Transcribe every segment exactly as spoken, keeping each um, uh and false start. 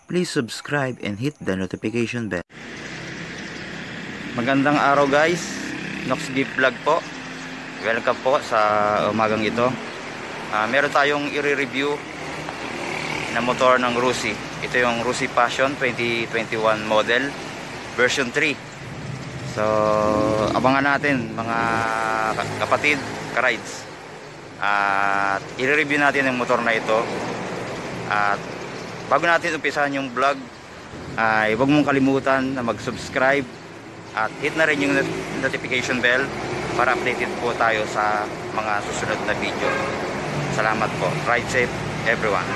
please subscribe and hit the notification bell. Magandang araw guys, Nox Gift Vlog po. Welcome po sa umagang ito. uh, Meron tayong i-review na motor ng Rusi. Ito yung Rusi Passion twenty twenty-one model version three. So abangan natin mga kapatid, ka-rides. At uh, i-review natin yung motor na ito. At bago natin umpisahan yung vlog, ay uh, huwag mong kalimutan na mag-subscribe at hit na rin yung notification bell para updated po tayo sa mga susunod na video. Salamat po. Ride safe everyone.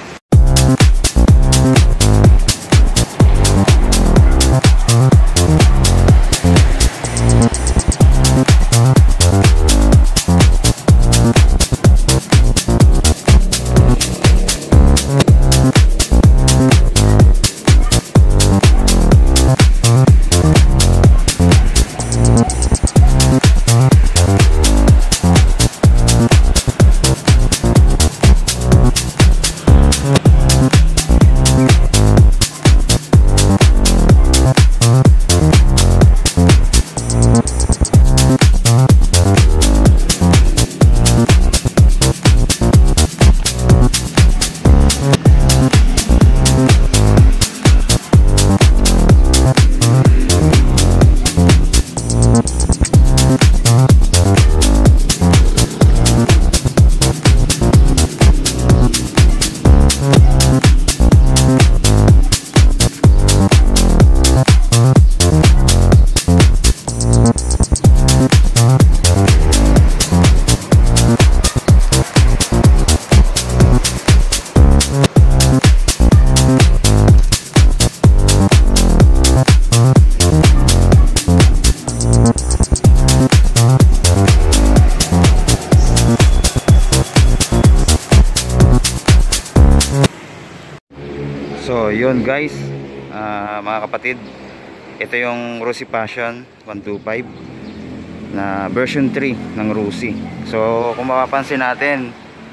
So yun guys, uh, mga kapatid, ito yung Rusi Passion one twenty-five na version three ng Rusi. So kung mapapansin natin,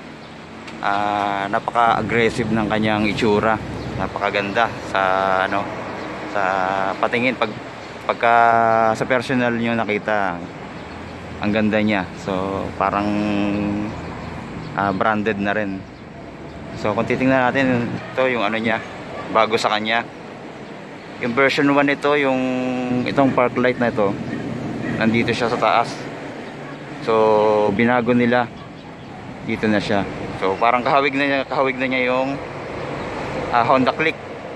uh, napaka-aggressive ng kanyang itsura, napakaganda sa ano, sa patingin. Pag pagka sa personal nyo nakita, ang ganda niya. So parang uh, branded na rin. So kung titingnan natin, ito yung ano niya, bago sa kanya. Yung version one ito, yung itong park light na ito, nandito siya sa taas. So binago nila, dito na siya. So parang kahawig na niya, kahawig na niya yung uh, Honda Click.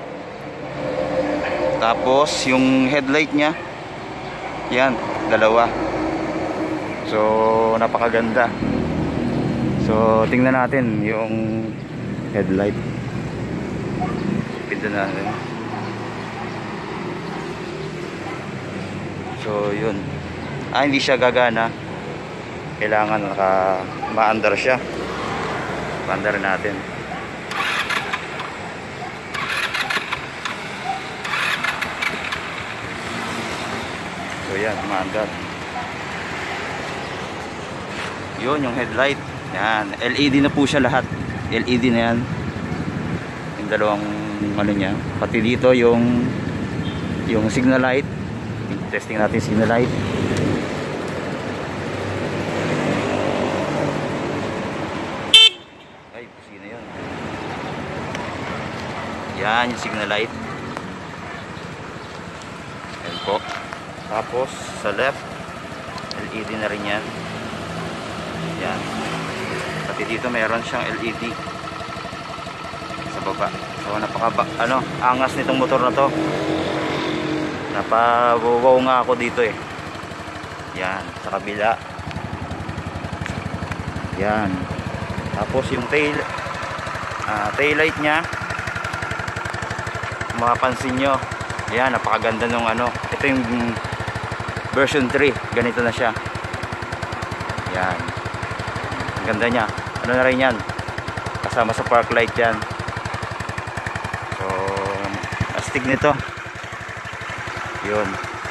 Tapos yung headlight niya, yan, dalawa. So napakaganda. So tingnan natin yung headlight. Pinda natin. So yun. Ah, hindi siya gagana. Kailangan naka ma-under siya. Ma-under natin. So yan, ma-under. Yun yung headlight. Yan, L E D na po siya lahat. L E D na yan. Yung dalawang ano niya, pati dito yung yung signal light. Testing natin signal light. Ay, pusina yun. Yan yung signal light. Yan po. Tapos sa left, L E D na rin yan. Yan. Pati dito meron siyang L E D sa baba. So napaka ano, angas nitong motor na to. Napawaw nga ako dito eh. Yan, sa kabila. Yan. Tapos yung tail uh, tail light nya, mapapansin nyo, yan, napakaganda nung ano. Ito yung version three, ganito na siya. Yan, ang ganda nya. Ano na rin yan, kasama sa park light yan. So astig nito. Yun.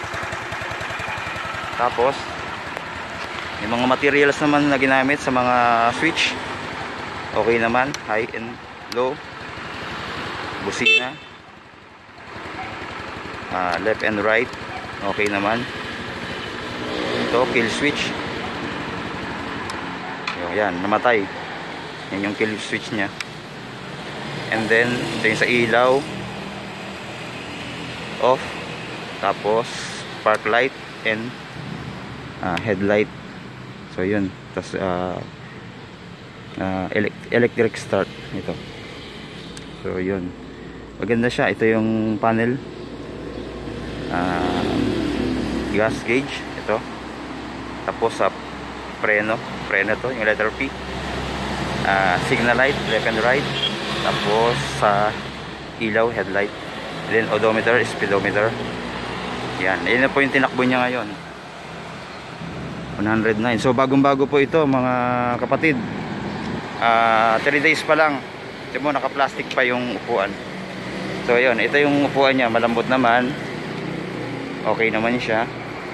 Tapos yung mga materials naman na ginamit sa mga switch, okay naman, high and low, busina, uh, left and right okay naman. Ito kill switch, yan, namatay. Yan yung kill switch nya. And then ito yung sa ilaw, off. Tapos park light and uh, headlight. So yun. Tapos uh, uh, elect electric start ito. So yun, maganda siya. Ito yung panel, uh, gas gauge ito. Tapos sa preno, preno to yung letter P, uh, signal light left and right. Tapos sa ilaw, headlight. Then odometer, speedometer. Yan, yun na po yung tinakbo niya ngayon, one oh nine. So bagong bago po ito mga kapatid, uh, three days pa lang. Ito mo, naka plastic pa yung upuan. So yun, ito yung upuan niya, malambot naman, okay naman siya.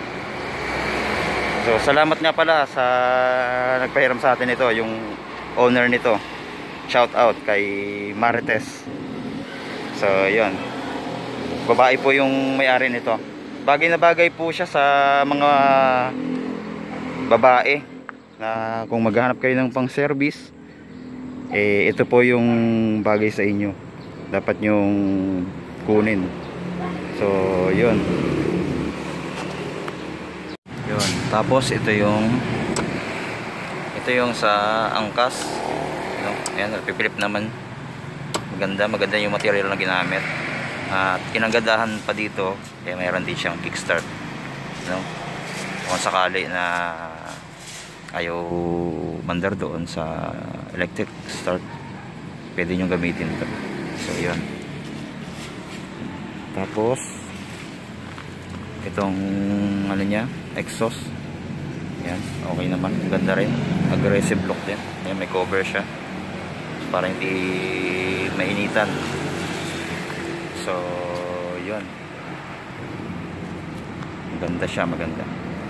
So salamat nga pala sa nagpahiram sa atin ito, yung owner nito. Shout out kay Marites. So yun, babae po yung may-ari nito. Bagay na bagay po siya sa mga babae na kung maghahanap kayo ng pang service, eh ito po yung bagay sa inyo, dapat nyong kunin. So yun, yun. Tapos ito yung ito yung sa angkas, no? Ayan, napipilip naman. Maganda, maganda yung material na ginamit. At kinagandahan pa dito, eh mayroon din siyang kickstart, no? Kung sakali na ayaw mandar doon sa electric start, pwede nyo gamitin ito. So yun. Tapos itong ano nya, exhaust, yan, okay naman, ganda rin, aggressive look din. Yan, may cover siya para hindi mainitan. So yun, maganda siya, maganda.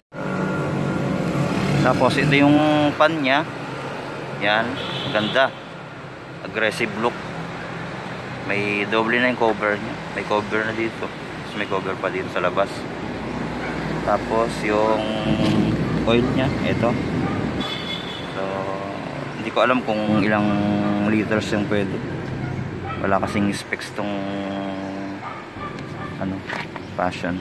Tapos ito yung pan nya, yan, maganda, aggressive look. May doble na yung cover nya, may cover na dito, tapos may cover pa dito sa labas. Tapos yung oil nya, ito. So hindi ko alam kung ilang liters yung pwede, wala kasing specs tong ano, Passion.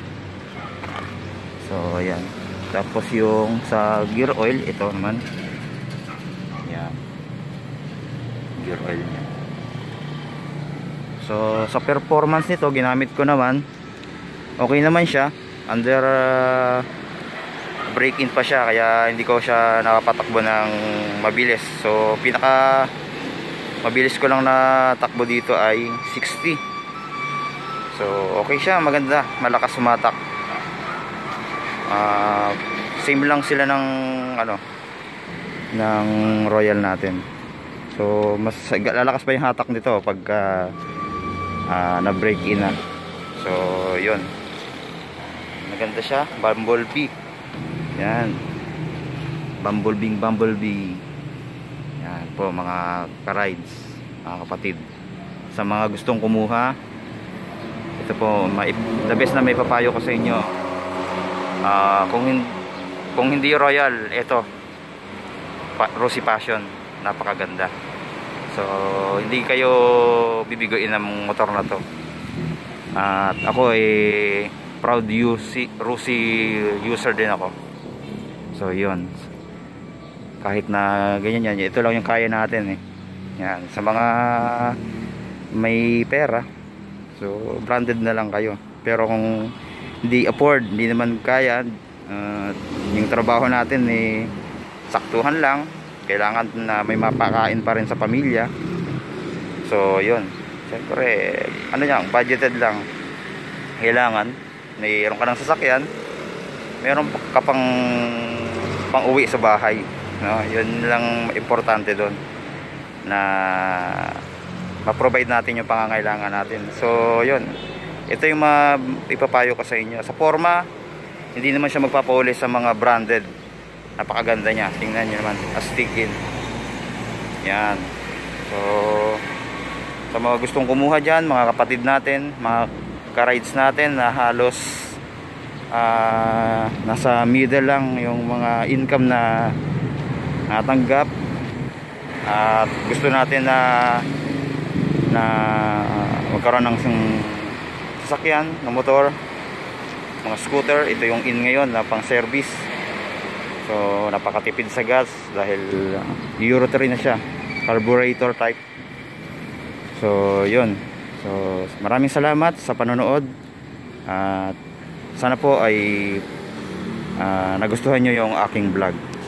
So ayan. Tapos yung sa gear oil, ito naman, yan, gear oil nya. So sa performance nito, ginamit ko naman, okay naman siya. Under uh, break-in pa siya, kaya hindi ko siya nakapatakbo ng mabilis. So pinaka mabilis ko lang na takbo dito ay sixty. So okay siya, maganda, malakas sumatak. Uh, same lang sila ng ano, ng Royal natin. So mas lalakas pa yung hatak nito pag uh, uh, na break-in na. So yun, maganda siya. Bumblebee, yan, Bumblebee, Bumblebee. Yan po mga ka-rides, mga kapatid. Sa mga gustong kumuha, ito po, the best na may papayo ko sa inyo. Uh, kung, hin kung hindi Royal, ito, pa Rosy Passion, napakaganda. So hindi kayo bibigoin ng motor na to. At uh, ako eh proud Rosy user din ako. So yun, kahit na ganyan yan, ito lang yung kaya natin eh. Yan, sa mga may pera, so branded na lang kayo. Pero kung hindi afford, hindi naman kaya, uh, yung trabaho natin eh saktuhan lang, kailangan na may mapakain pa rin sa pamilya. So yun, siyempre ano yan, budgeted lang. Kailangan mayroon ka ng sasakyan, mayroon ka pang pang uwi sa bahay, no? Yun lang importante doon, na ma-provide natin yung pangangailangan natin. So yun, ito yung ipapayo ko sa inyo. Sa forma, hindi naman siya magpapauli sa mga branded. Napakaganda niya, tingnan nyo naman, astigin. Yan. So sa mga gustong kumuha dyan, mga kapatid natin, mga ka-rides natin na halos uh, nasa middle lang yung mga income na natanggap, at gusto natin na na magkaroon ng sasakyan na motor, mga scooter. Ito yung in ngayon na pang service, so napakatipid sa gas dahil uh, Euro three na siya, carburetor type. So yun, so maraming salamat sa panonood, at sana po ay uh, nagustuhan nyo yung aking vlog.